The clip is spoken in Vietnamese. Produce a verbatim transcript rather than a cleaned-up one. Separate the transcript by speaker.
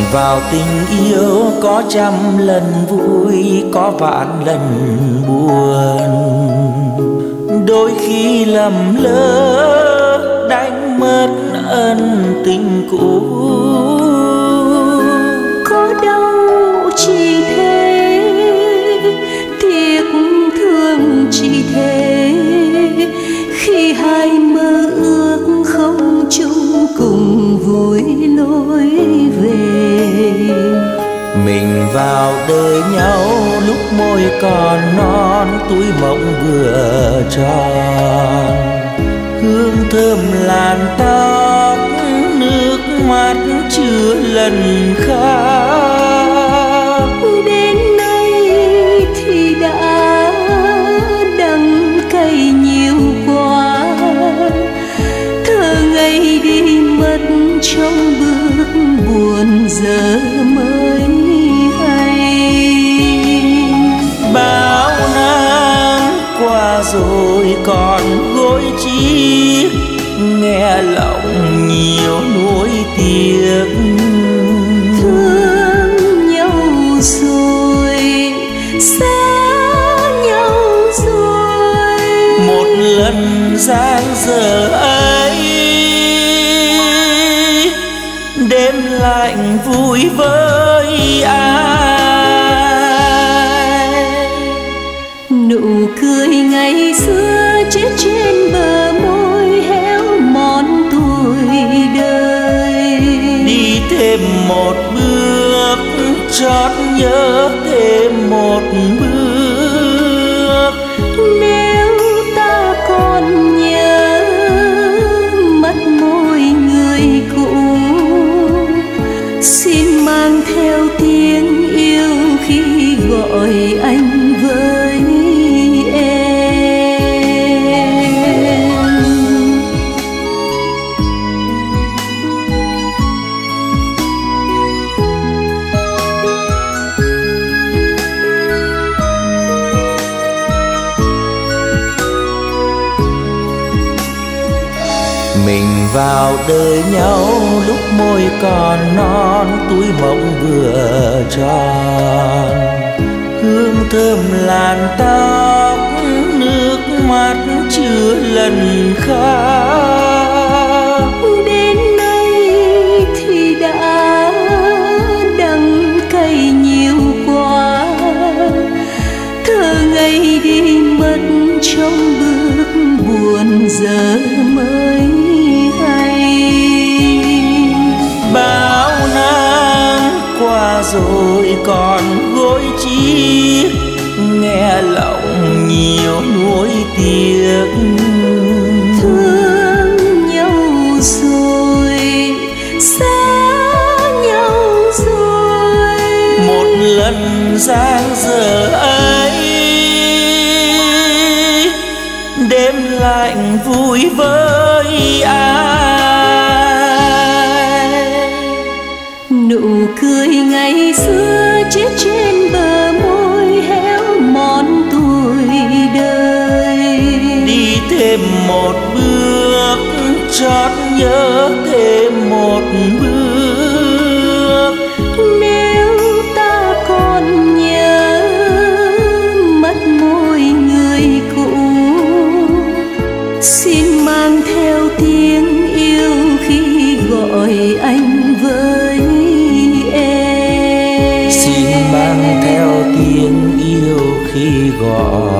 Speaker 1: vào tình yêu có trăm lần vui, có vạn lần buồn. Đôi khi lầm lỡ đánh mất ân tình cũ.
Speaker 2: Có đau chỉ thế, tiếc thương chỉ thế, khi hai mơ ước không chung cùng vui lối về.
Speaker 1: Mình vào đời nhau lúc môi còn non, túi mộng vừa tròn. Hương thơm làn tóc, nước mắt chưa lần khác.
Speaker 2: Đến nay thì đã đắng cay nhiều quá, thơ ngây đi mất trong bước buồn giờ mới hay.
Speaker 1: Bao năm qua rồi còn gối chi, nghe lòng nhiều nuối tiếc.
Speaker 2: Thương nhau rồi, xa nhau rồi,
Speaker 1: một lần giang dở ấy, đêm lạnh vui với ai.
Speaker 2: Nụ cười ngày xưa chết trên bờ môi héo mòn tuổi đời.
Speaker 1: Đi thêm một bước chót nhớ thêm một bước.
Speaker 2: Nếu ta còn nhớ mất môi người cũ, xin mang theo tiếng yêu khi gọi anh với em.
Speaker 1: Mình vào đời nhau lúc môi còn non, túi mộng vừa tròn. Hương thơm làn tóc, nước mắt chưa lần khác.
Speaker 2: Đến nay thì đã đắng cay nhiều quá, thơ ngây đi mất trong bước buồn giờ mới hay.
Speaker 1: Bao năm qua rồi còn gối chi, nghe lòng nhiều nuối tiếc.
Speaker 2: Thương nhau rồi, xa nhau rồi,
Speaker 1: một lần giang dở ấy, đêm lạnh vui với ai.
Speaker 2: nụ cười ngày xưa chết trên bờ môi héo mòn tuổi đời.
Speaker 1: Đi thêm một bước chót nhớ thêm một bước.
Speaker 2: Nếu ta còn nhớ mất môi người cũ, xin mang theo tiếng yêu khi gọi anh với em.
Speaker 1: Xin mang theo tiếng yêu khi gọi